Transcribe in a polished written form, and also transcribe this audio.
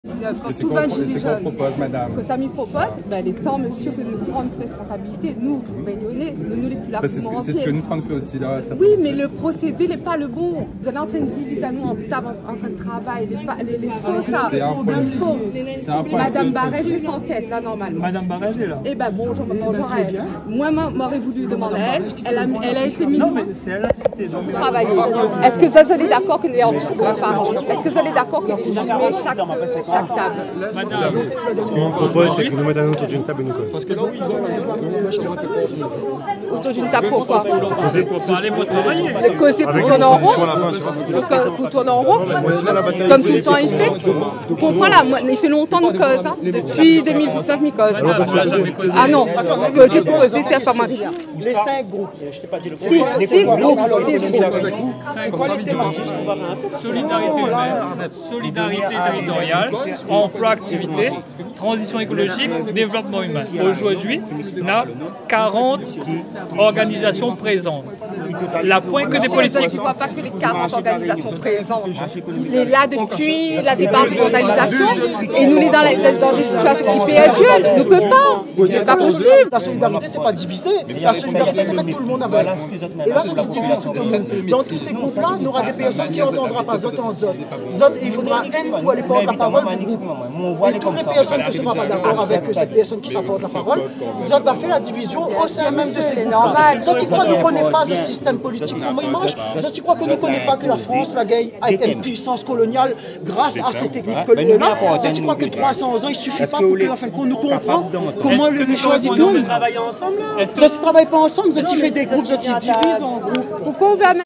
Quand tout va qu'on propose, madame? Que Samy propose, ben, il est temps, monsieur, que nous prenions responsabilité, nous, Bégnonais, nous les plus là pour C'est ce que nous train de faire aussi là. Oui, mais le procédé n'est pas le bon. Vous allez en train de diviser nous en train de travailler, les faux, ça. C'est un point. C'est un point. Madame Barège est censée être là normalement. Madame Barège est là. Eh ben bonjour à elle. Moi, m'aurais voulu demander à elle. Elle a été ministre. Non, mais c'est elle a cité. Travailler. Est-ce que vous êtes d'accord qu'il est en transparence? Est-ce que vous êtes d'accord qu'il est filmé chaque table? Madame, ce qu'on propose, c'est que nous mettons autour d'une table et nous cause. Parce que là où ils ont autour d'une table, pourquoi? pour parler pour travailler. Causer pour tourner en rond? Pour tourner en rond? Comme tout le temps il fait? Pourquoi là? Il fait longtemps nous cause, hein? Depuis 2019, il cause. Ah non, causer pour causer, c'est pas mal. Les 5 groupes, je t'ai pas dit le 6 groupes. C'est quoi les thématiques? Solidarité humaine, solidarité territoriale, emploi, activité, transition écologique, développement humain. Aujourd'hui, on a 40 organisations présentes. La point que des politiques. Je ne vois pas que les 40 organisations présentes. Il est là depuis la départementalisation et nous, on est dans des situations qui PSE. Ne peut pas. C'est pas possible. La solidarité, c'est pas diviser. La solidarité, c'est mettre tout le monde avec. Et là, vous divisez tout le monde. Dans tous ces groupes-là, il y aura des personnes qui n'entendront pas Zot en Zot. Zot, il faudra un pour aller prendre la parole du groupe. Et toutes les personnes qui ne seront pas d'accord avec cette personne qui s'apporte la parole, Zot va faire la division au sein même de ces groupes. Zot, tu crois qu'on ne connaît pas le système politique, comment il marche? Zot, tu crois qu'on ne connaît pas que la France, la guerre, a été une puissance coloniale grâce à ces techniques coloniales? Zot, tu crois que 300 ans, il ne suffit pas pour qu'en fin de compte, nous comprenions comment les choses tournent? Zot, tu ne travailles pas ensemble? Zot, tu ne travailles pas ensemble, Zot, tu fais des groupes, Zot, tu divises en groupes. Pourquoi on va